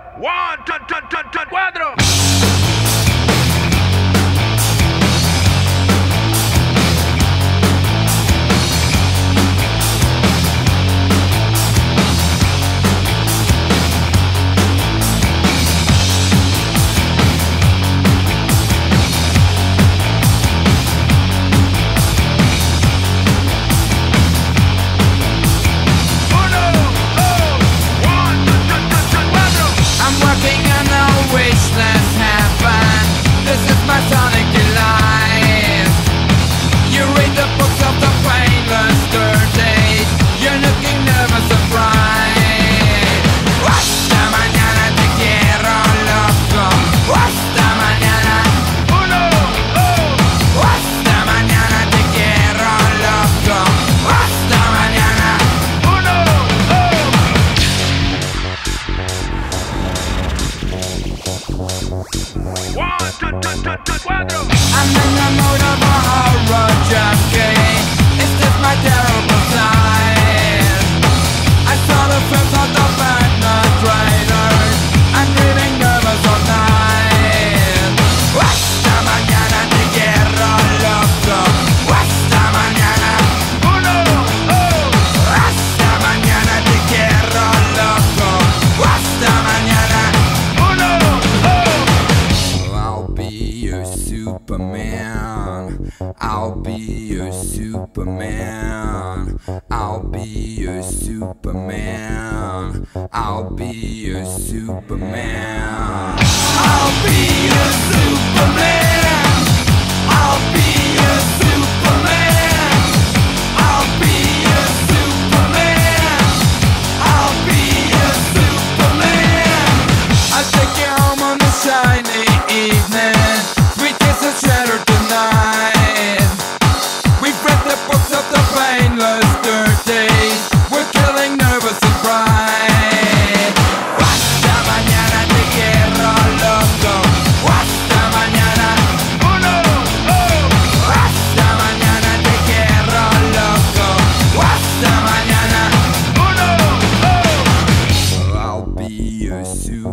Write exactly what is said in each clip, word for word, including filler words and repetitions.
One, two, two, two, two, cuatro. One, two, two, two, two, cuatro. I'm in the mood of a horror junkie. Is this my terrible side? I saw the films of the perpetrators. I'm breathing nervous all night. Hasta mañana te quiero loco. Hasta mañana. Uno, oh. Hasta mañana te quiero loco. Hasta mañana. Uno, oh. I'll be your Superman. I'll be your Superman. I'll be your Superman. I'll be your Superman. I'll be your Superman. I'll be your Superman. I'll be your Superman. I'll be your Superman. I'll take you home on a shiny evening. Sweet kisses shattered tonight. We've read the books of the painless dirties. We're killing nervous and pride. Hasta mañana te quiero loco. Hasta mañana. Uno, oh. Hasta mañana te quiero loco. Hasta mañana. Uno, oh. I'll be your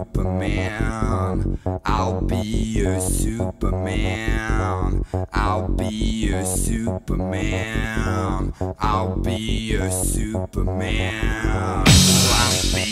Superman. I'll be your Superman. I'll be your Superman. I'll be your Superman. I'll be